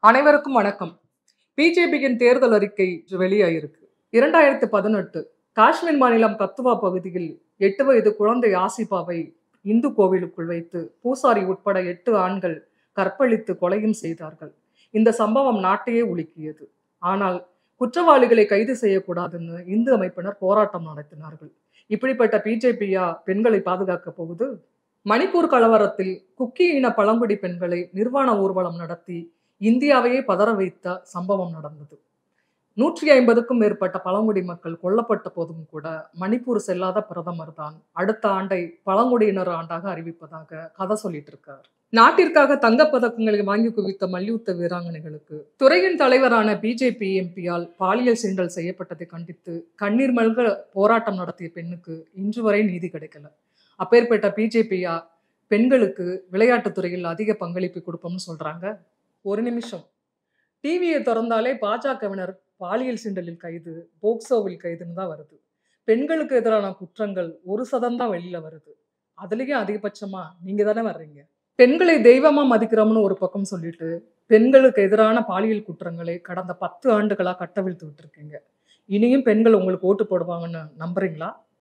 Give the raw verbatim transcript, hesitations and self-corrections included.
அனைவருக்கும் வணக்கம். பிஜேபியின் தேர்தல் அறிக்கை வெளியாயிருக்கு. இரண்டாயிரத்து பதினெட்டு காஷ்மீர் மாநிலம் கத்துவா பகுதியில் எட்டு வயது குழந்தை ஆசிபாவை இந்து கோவிலுக்குள் வைத்து பூசாரி உட்பட எட்டு ஆண்கள் கற்பழித்து கொலையும் செய்தார்கள். இந்த சம்பவம் நாட்டையே உலுக்கியது. ஆனால் குற்றவாளிகளை கைது செய்யக்கூடாதுன்னு இந்து அமைப்பினர் போராட்டம் நடத்தினார்கள். இப்படிப்பட்ட பிஜேபியா பெண்களை பாதுகாக்க போகுது? மணிப்பூர் கலவரத்தில் குக்கி இன பழங்குடி பெண்களை நிர்வாண ஊர்வலம் நடத்தி இந்தியாவையே பதற வைத்த சம்பவம் நடந்தது. நூற்றி ஐம்பதுக்கும் மேற்பட்ட பழங்குடி மக்கள் கொல்லப்பட்ட போதும் கூட மணிப்பூர் செல்லாத பிரதமர் தான் அடுத்த ஆண்டை பழங்குடியினர் ஆண்டாக அறிவிப்பதாக கதை சொல்லிட்டு இருக்கார். நாட்டிற்காக தங்கப்பதக்கங்களை வாங்கி குவித்த மல்யுத்த வீராங்கனைகளுக்கு துறையின் தலைவரான பிஜேபி எம்பியால் பாலியல் சீண்டல் செய்யப்பட்டதை கண்டித்து கண்ணீர் மல்க போராட்டம் நடத்திய பெண்ணுக்கு இன்று வரை நீதி கிடைக்கல. அப்பேற்பட்ட பிஜேபியா பெண்களுக்கு விளையாட்டுத் துறையில் அதிக பங்களிப்பு கொடுப்போம்னு சொல்றாங்க. ஒரு நிமிஷம், டிவியை திறந்தாலே பாஜகவினர் பாலியல் சீண்டலில் கைது, போக்சோவில் கைதுன்னு தான் வருது. பெண்களுக்கு எதிரான குற்றங்கள் ஒரு சதம் தான் வெளியில வருது. அதுலயும் அதிகபட்சமா நீங்க தானே வர்றீங்க. பெண்களை தெய்வமா மதிக்கிறோம்னு ஒரு பக்கம் சொல்லிட்டு பெண்களுக்கு எதிரான பாலியல் குற்றங்களை கடந்த பத்து ஆண்டுகளா கட்டவிழ்த்து விட்டுருக்கீங்க. இனியும் பெண்கள் உங்களுக்கு ஓட்டு போடுவாங்கன்னு நம்புறீங்களா?